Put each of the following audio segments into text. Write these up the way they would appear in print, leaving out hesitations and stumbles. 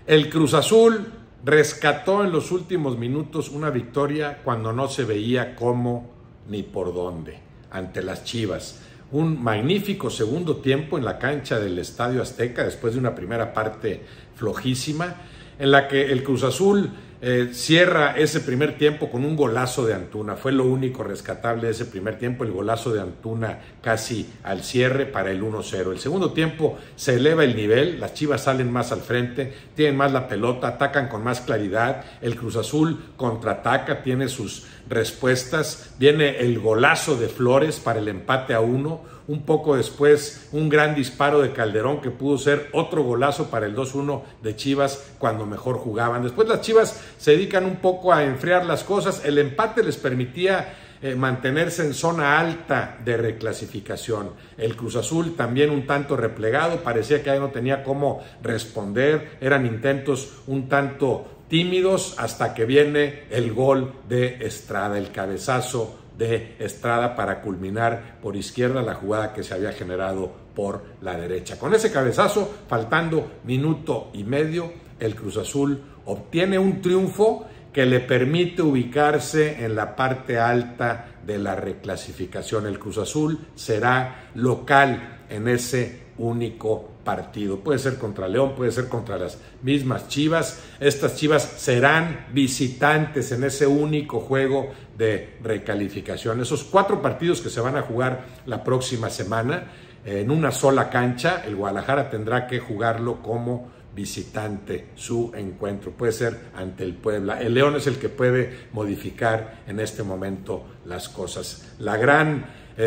El Cruz Azul rescató en los últimos minutos una victoria cuando no se veía cómo ni por dónde ante las Chivas. Un magnífico segundo tiempo en la cancha del Estadio Azteca después de una primera parte flojísima en la que el Cruz Azul cierra ese primer tiempo con un golazo de Antuna. Fue lo único rescatable de ese primer tiempo, el golazo de Antuna casi al cierre para el 1-0. El segundo tiempo se eleva el nivel, las Chivas salen más al frente, tienen más la pelota, atacan con más claridad, el Cruz Azul contraataca, tiene sus respuestas, viene el golazo de Flores para el empate a 1, un poco después un gran disparo de Calderón que pudo ser otro golazo para el 2-1 de Chivas cuando mejor jugaban. Después las Chivas se dedican un poco a enfriar las cosas, el empate les permitía mantenerse en zona alta de reclasificación. El Cruz Azul también un tanto replegado, parecía que ahí no tenía cómo responder, eran intentos un tanto tímidos hasta que viene el gol de Estrada, el cabezazo de Estrada para culminar por izquierda la jugada que se había generado por la derecha. Con ese cabezazo, faltando minuto y medio, el Cruz Azul obtiene un triunfo que le permite ubicarse en la parte alta de la reclasificación. El Cruz Azul será local en ese único partido. Puede ser contra León, puede ser contra las mismas Chivas. Estas Chivas serán visitantes en ese único juego de recalificación. Esos 4 partidos que se van a jugar la próxima semana en una sola cancha, el Guadalajara tendrá que jugarlo como visitante su encuentro. Puede ser ante el Puebla. El León es el que puede modificar en este momento las cosas. La gran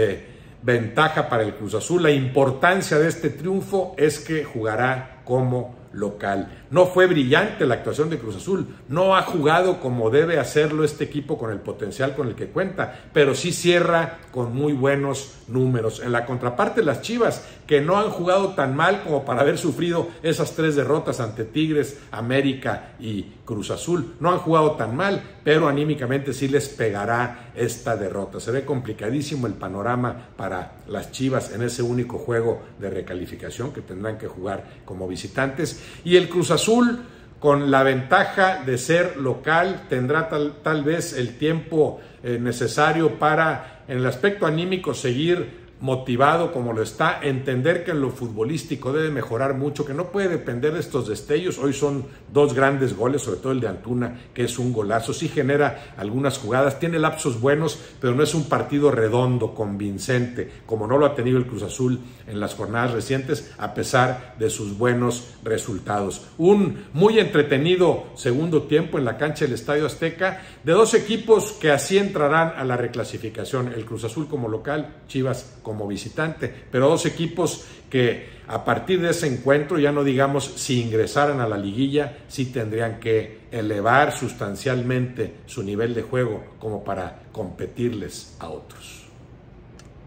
ventaja para el Cruz Azul, la importancia de este triunfo es que jugará como local. No fue brillante la actuación de Cruz Azul, no ha jugado como debe hacerlo este equipo con el potencial con el que cuenta, pero sí cierra con muy buenos números. En la contraparte, las Chivas, que no han jugado tan mal como para haber sufrido esas 3 derrotas ante Tigres, América y Cruz Azul, no han jugado tan mal, pero anímicamente sí les pegará esta derrota. Se ve complicadísimo el panorama para las Chivas en ese único juego de recalificación que tendrán que jugar como visitantes, y el Cruz Azul, con la ventaja de ser local, tendrá tal vez el tiempo necesario para, en el aspecto anímico, seguir motivado como lo está, entender que en lo futbolístico debe mejorar mucho, que no puede depender de estos destellos. Hoy son 2 grandes goles, sobre todo el de Antuna, que es un golazo, sí genera algunas jugadas, tiene lapsos buenos, pero no es un partido redondo, convincente, como no lo ha tenido el Cruz Azul en las jornadas recientes, a pesar de sus buenos resultados. Un muy entretenido segundo tiempo en la cancha del Estadio Azteca, de 2 equipos que así entrarán a la reclasificación, el Cruz Azul como local, Chivas como visitante, pero 2 equipos que a partir de ese encuentro, ya no digamos si ingresaran a la liguilla, sí tendrían que elevar sustancialmente su nivel de juego como para competirles a otros.